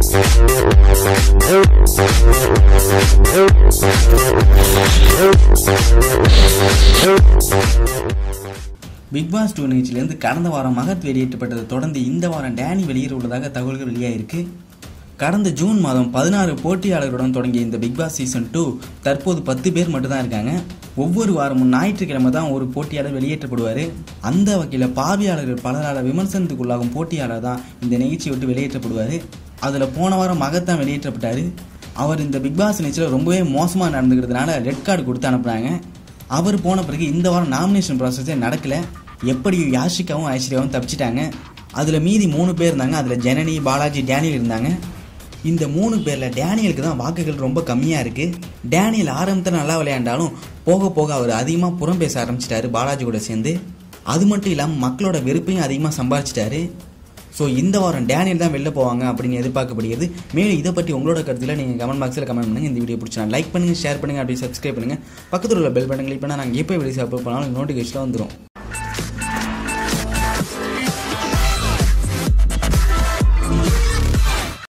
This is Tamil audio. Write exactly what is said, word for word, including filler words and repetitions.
பிக் பாஸ் டூ நிகழ்ச்சியிலிருந்து கடந்த வாரம் மகத் வெளியேற்றப்பட்டதை தொடர்ந்து இந்த வாரம் டேனி வெளியேற உள்ளதாக தகவல்கள் வெளியாயிருக்கு. கடந்த ஜூன் மாதம் பதினாறு போட்டியாளர்களுடன் தொடங்கிய இந்த பிக் பாஸ் சீசன் டூ தற்போது பத்து பேர் மட்டும்தான் இருக்காங்க. ஒவ்வொரு வாரமும் ஞாயிற்றுக்கிழமை தான் ஒரு போட்டியாளர் வெளியேற்றப்படுவார். அந்த வகையில் பார்வையாளர்கள் பலரால் விமர்சனத்துக்குள்ளாகும் போட்டியாளர் தான் இந்த நிகழ்ச்சியை விட்டு வெளியேற்றப்படுவார். அதில் போன வாரம் மகத் தான் வெளியேற்றப்பட்டார். அவர் இந்த பிக் பாஸ் நிகழ்ச்சியில் ரொம்பவே மோசமாக நடந்துக்கிறதுனால ரெட் கார்டு கொடுத்து அனுப்புனாங்க. அவர் போன பிறகு இந்த வாரம் நாமினேஷன் ப்ராசஸே நடக்கலை. எப்படியும் யாஷிகாவும் ஐஸ்வர்யாவும் தப்பிச்சிட்டாங்க. அதில் மீதி மூணு பேர் இருந்தாங்க. அதில் ஜனனி, பாலாஜி, டேனியல் இருந்தாங்க. இந்த மூணு பேரில் டேனியலுக்கு தான் வாக்குகள் ரொம்ப கம்மியாக இருக்குது. டேனியல் ஆரம்பத்தில் நல்லா விளையாண்டாலும் போக போக அவர் அதிகமாக புறம் பேச ஆரம்பிச்சிட்டாரு பாலாஜி கூட சேர்ந்து. அது மட்டும் இல்லாமல் மக்களோட வெறுப்பையும் அதிகமாக சம்பாதிச்சிட்டாரு. ஸோ இந்த வாரம் டேனியல் தான் வெளில போவாங்க அப்படின்னு எதிர்பார்க்கப்படுகிறது. மேலும் இதை பற்றி உங்களோட கருத்தில் நீங்கள் கமெண்ட் பாக்ஸில் கமெண்ட் பண்ணுங்கள். இந்த வீடியோ பிடிச்சா லைக் பண்ணுங்கள், ஷேர் பண்ணுங்கள், அப்படி சப்ஸ்கிரைப் பண்ணுங்கள். பக்கத்தில் உள்ள பெல் பட்டன் கிளிக் பண்ணால் நாங்கள் எப்போ வீடியோஸ் அப்லோட் பண்ணாலும் நோட்டிஃபிகேஷன் வந்துடும்.